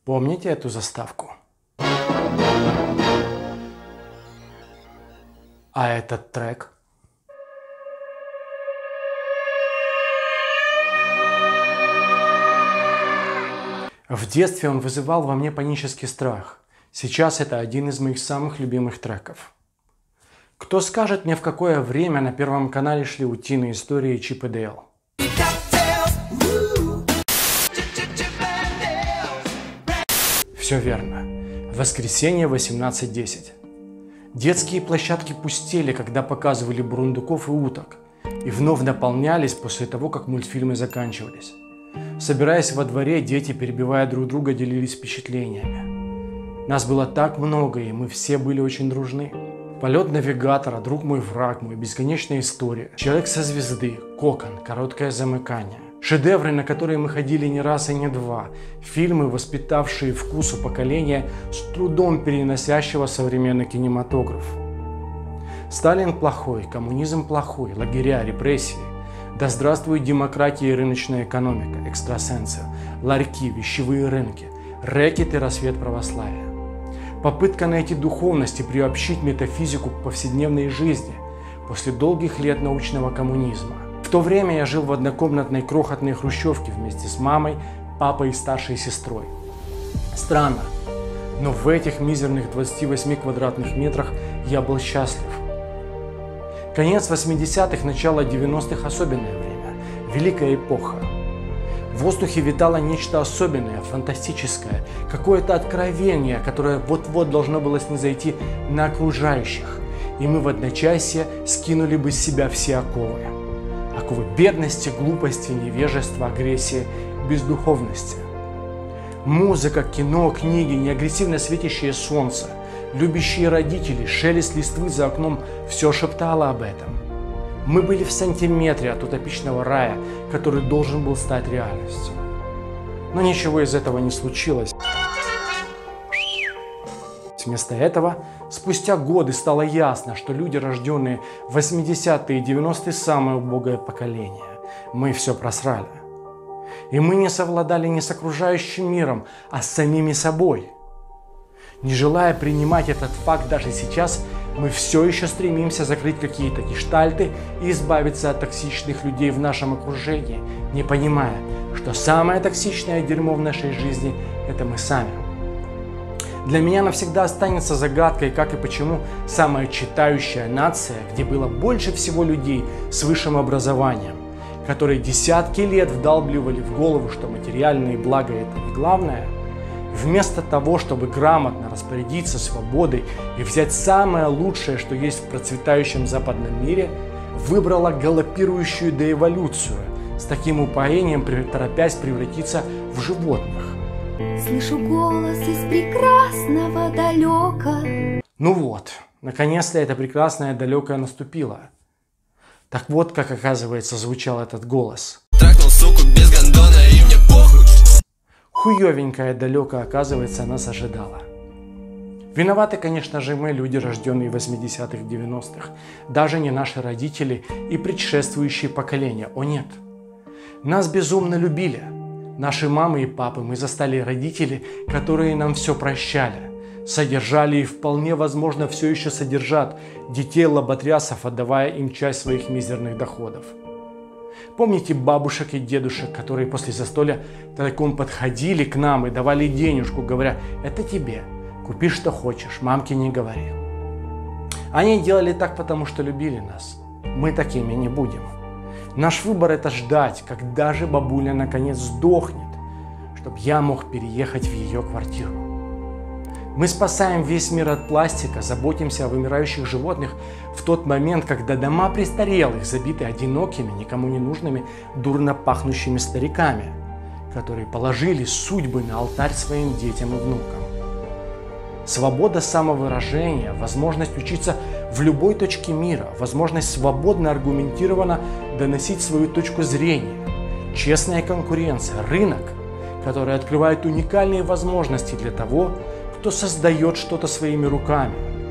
Помните эту заставку? А этот трек? В детстве он вызывал во мне панический страх. Сейчас это один из моих самых любимых треков. Кто скажет мне, в какое время на Первом канале шли утиные истории Чип и Дейл? Все верно. Воскресенье 18:10. Детские площадки пустели, когда показывали бурундуков и уток, и вновь наполнялись после того, как мультфильмы заканчивались. Собираясь во дворе, дети, перебивая друг друга, делились впечатлениями. Нас было так много, и мы все были очень дружны. Полет навигатора, друг мой, враг мой, бесконечная история, человек со звезды, кокон, короткое замыкание. Шедевры, на которые мы ходили не раз и не два. Фильмы, воспитавшие вкус у поколения, с трудом переносящего современный кинематограф. Сталин плохой, коммунизм плохой, лагеря, репрессии. Да здравствует демократия и рыночная экономика, экстрасенсы, ларьки, вещевые рынки, рэкет и рассвет православия. Попытка найти духовность и приобщить метафизику к повседневной жизни после долгих лет научного коммунизма. В то время я жил в однокомнатной крохотной хрущевке вместе с мамой, папой и старшей сестрой. Странно, но в этих мизерных 28 квадратных метрах я был счастлив. Конец 80-х, начало 90-х – особенное время, великая эпоха. В воздухе витало нечто особенное, фантастическое, какое-то откровение, которое вот-вот должно было снизойти на окружающих, и мы в одночасье скинули бы с себя все оковы. Оковы бедности, глупости, невежества, агрессии, бездуховности. Музыка, кино, книги, неагрессивно светящее солнце, любящие родители, шелест листвы за окном – все шептало об этом. Мы были в сантиметре от утопичного рая, который должен был стать реальностью. Но ничего из этого не случилось. Вместо этого, спустя годы стало ясно, что люди, рожденные в 80-е и 90-е, самое убогое поколение. Мы все просрали. И мы не совладали не с окружающим миром, а с самими собой. Не желая принимать этот факт даже сейчас, мы все еще стремимся закрыть какие-то гештальты и избавиться от токсичных людей в нашем окружении, не понимая, что самое токсичное дерьмо в нашей жизни – это мы сами. Для меня навсегда останется загадкой, как и почему самая читающая нация, где было больше всего людей с высшим образованием, которые десятки лет вдалбливали в голову, что материальные блага – это не главное, вместо того, чтобы грамотно распорядиться свободой и взять самое лучшее, что есть в процветающем западном мире, выбрала галопирующую деэволюцию, с таким упоением торопясь превратиться в животных. Слышу голос из прекрасного далека. Ну вот, наконец-то это прекрасное далекое наступило. Так вот, как оказывается, звучал этот голос. Тракнул суку без гондона и мне похуй. Хуевенькое далеко, оказывается, нас ожидало. Виноваты, конечно же, мы, люди, рожденные в 80-х, 90-х. Даже не наши родители и предшествующие поколения. О нет. Нас безумно любили. Наши мамы и папы, мы застали родителей, которые нам все прощали. Содержали и вполне возможно все еще содержат детей лоботрясов, отдавая им часть своих мизерных доходов. Помните бабушек и дедушек, которые после застолья тайком подходили к нам и давали денежку, говоря: это тебе, купи что хочешь, мамке не говори. Они делали так, потому что любили нас. Мы такими не будем. Наш выбор – это ждать, когда же бабуля наконец сдохнет, чтобы я мог переехать в ее квартиру. Мы спасаем весь мир от пластика, заботимся о вымирающих животных в тот момент, когда дома престарелых забиты одинокими, никому не нужными, дурно пахнущими стариками, которые положили судьбы на алтарь своим детям и внукам. Свобода самовыражения, возможность учиться в любой точке мира, возможность свободно, аргументированно доносить свою точку зрения, честная конкуренция, рынок, который открывает уникальные возможности для того, кто создает что-то своими руками.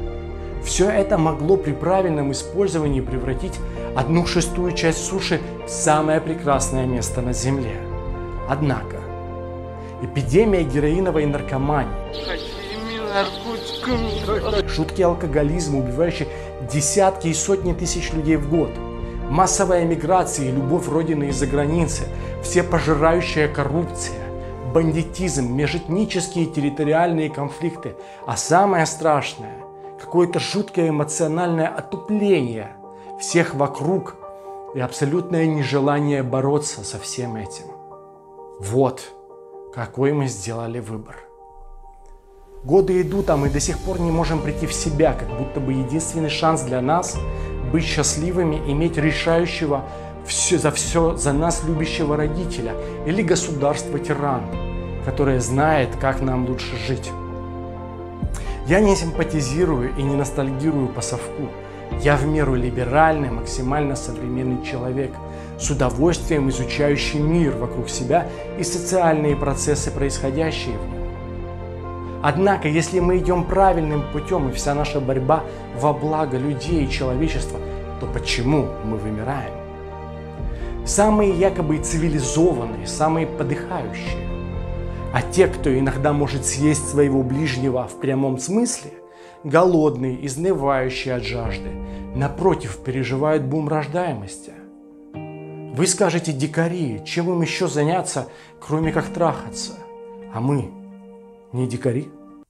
Все это могло при правильном использовании превратить 1/6 часть суши в самое прекрасное место на Земле. Однако, эпидемия героиновой наркомании, жуткий алкоголизм, убивающий десятки и сотни тысяч людей в год, массовая миграция и любовь родины из-за границы, всепожирающая коррупция, бандитизм, межэтнические и территориальные конфликты, а самое страшное – какое-то жуткое эмоциональное отупление всех вокруг и абсолютное нежелание бороться со всем этим. Вот какой мы сделали выбор. Годы идут, а мы до сих пор не можем прийти в себя, как будто бы единственный шанс для нас быть счастливыми, иметь решающего за нас любящего родителя или государство-тиран, которое знает, как нам лучше жить. Я не симпатизирую и не ностальгирую по совку. Я в меру либеральный, максимально современный человек, с удовольствием изучающий мир вокруг себя и социальные процессы, происходящие в нем. Однако, если мы идем правильным путем и вся наша борьба во благо людей и человечества, то почему мы вымираем? Самые якобы цивилизованные, самые подыхающие. А те, кто иногда может съесть своего ближнего в прямом смысле, голодные, изнывающие от жажды, напротив, переживают бум рождаемости. Вы скажете: дикари, чем им еще заняться, кроме как трахаться? А мы не дикари?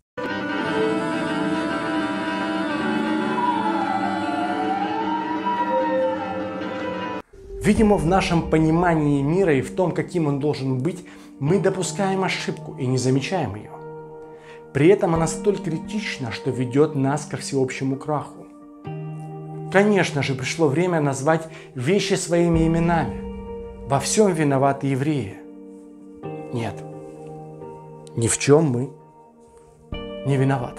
Видимо, в нашем понимании мира и в том, каким он должен быть, мы допускаем ошибку и не замечаем ее. При этом она столь критична, что ведет нас ко всеобщему краху. Конечно же, пришло время назвать вещи своими именами. Во всем виноваты евреи. Нет, ни в чем мы не виноваты.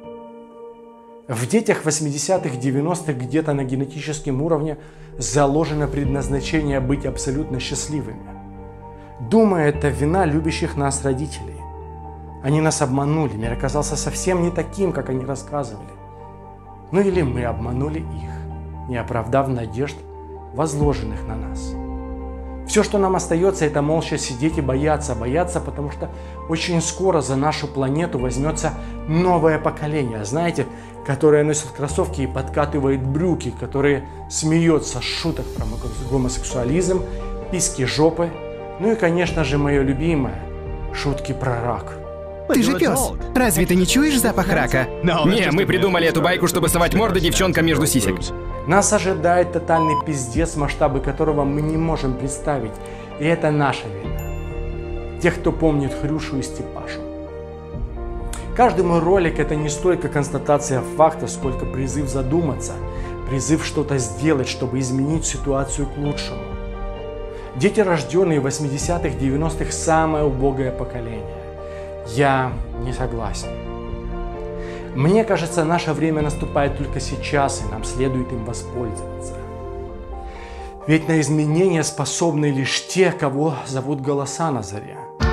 В детях 80-х, 90-х где-то на генетическом уровне заложено предназначение быть абсолютно счастливыми. Думаю, это вина любящих нас родителей. Они нас обманули, мир оказался совсем не таким, как они рассказывали. Ну или мы обманули их, не оправдав надежд, возложенных на нас. Все, что нам остается, это молча сидеть и бояться, потому что очень скоро за нашу планету возьмется новое поколение, знаете, которое носит кроссовки и подкатывает брюки, которые смеется с шуток про гомосексуализм, письки жопы, ну и, конечно же, мое любимое, шутки про рак. Ты же пес. Разве ты не чуешь запах рака? Не, мы придумали эту байку, чтобы совать морды девчонкам между сисек. Нас ожидает тотальный пиздец, масштабы которого мы не можем представить. И это наша вина. Тех, кто помнит Хрюшу и Степашу. Каждый мой ролик — это не столько констатация факта, сколько призыв задуматься, призыв что-то сделать, чтобы изменить ситуацию к лучшему. Дети, рожденные в 80-х, 90-х, самое убогое поколение. Я не согласен. Мне кажется, наше время наступает только сейчас, и нам следует им воспользоваться. Ведь на изменения способны лишь те, кого зовут голоса на заре.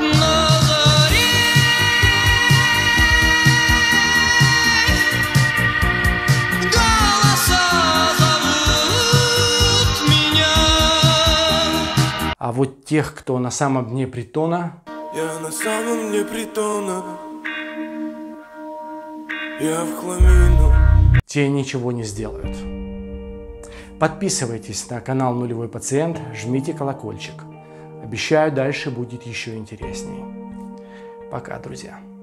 А вот тех, кто на самом дне притона... Я на самом дне притона. Я в хламину. Те ничего не сделают. Подписывайтесь на канал Нулевой Пациент, жмите колокольчик. Обещаю, дальше будет еще интересней. Пока, друзья.